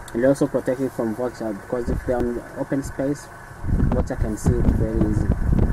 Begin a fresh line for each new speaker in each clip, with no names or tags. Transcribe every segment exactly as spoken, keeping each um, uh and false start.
And also protect it from water, because if they're on open space, water can see it very easy.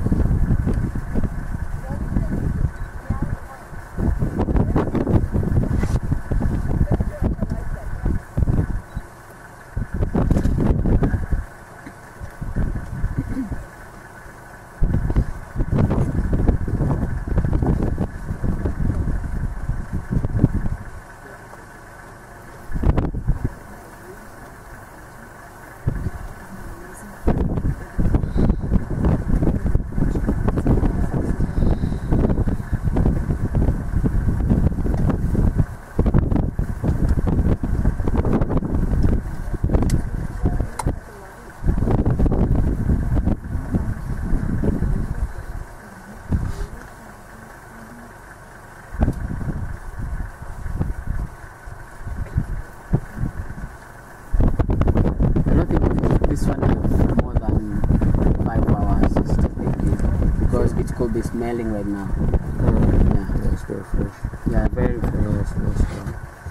Could be smelling right now.
Mm.
Yeah,
that's very fresh.
Yeah, very fresh.
Yes, that's right.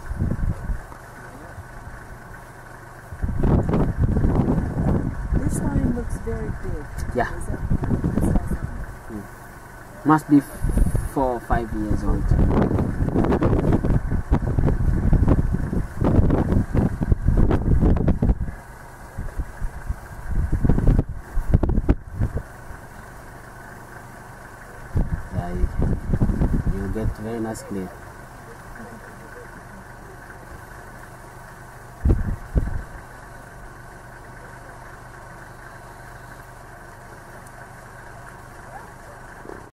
This one looks very big.
Yeah.
Is that, this
mm. Must be four or five years old. You get very nice clip.